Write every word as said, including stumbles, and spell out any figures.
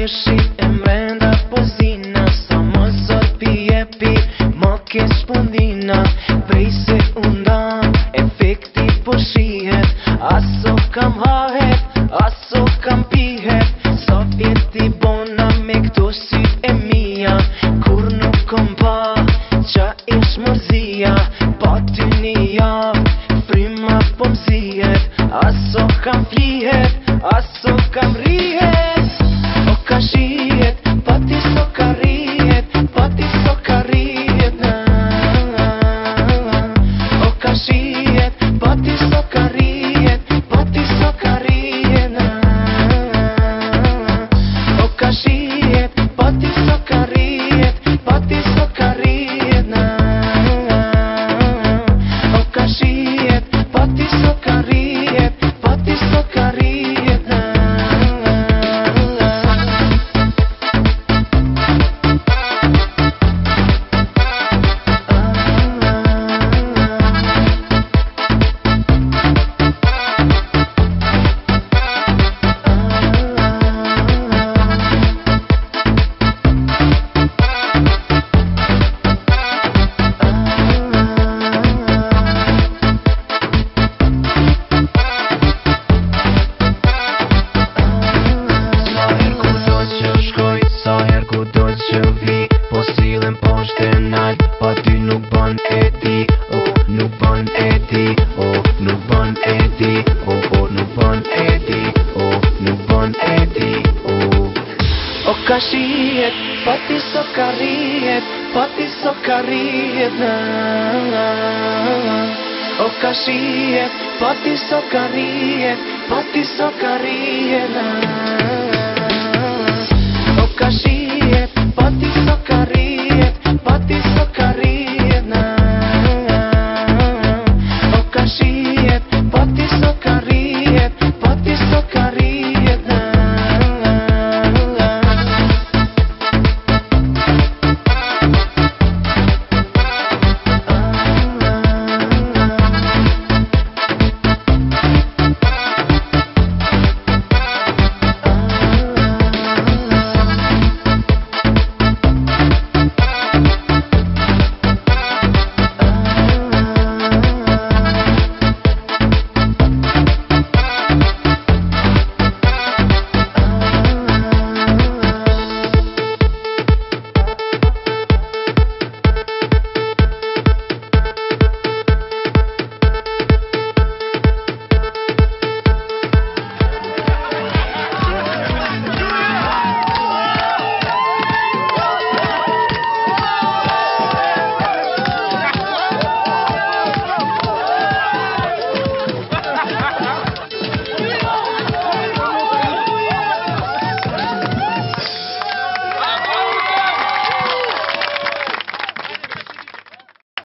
një shit e mrenda pozina, sa më sot pjepi, më kesh pundina. Prej se undan, efekti po shihet, aso kam hahet, aso kam pihet. Sot jeti bona me këto syt e mija, kur nuk kom pa, qa ish mërzia. Pa ty një javë, frima po mzihet, aso kam flihet, aso kam rihet. O ka shihet, pa ti so ka rihet, pa ti so ka rihet, na. O ka shihet, pa ti so ka rihet, pa ti so ka rihet, na. O ka shihet, pa ti so ka rihet, pa ti so ka rihet, na. O ka shihet, pa ti so ka rihet, pa ti so ka rihet, na. Sa her ku do që vi, po sillen poshtë e nalt, pa ty nuk bën e di, oh, nuk bën e di, oh, nuk bën e di, oh, oh, nuk bën e di, oh, nuk bën e di, oh. O ka shihet, pa ti so ka rihet, pa ti so ka rihet, na. O ka shihet, pa ti so ka rihet, pa ti so ka rihet, na.